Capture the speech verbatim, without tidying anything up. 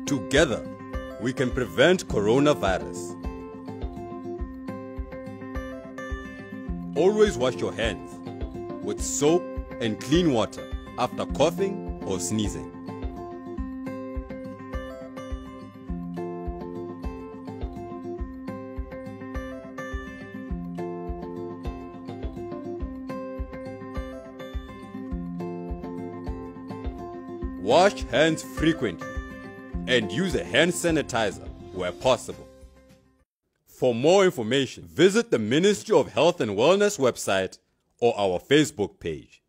Together, we can prevent coronavirus. Always wash your hands with soap and clean water after coughing or sneezing. Wash hands frequently and use a hand sanitizer where possible. For more information, visit the Ministry of Health and Wellness website or our Facebook page.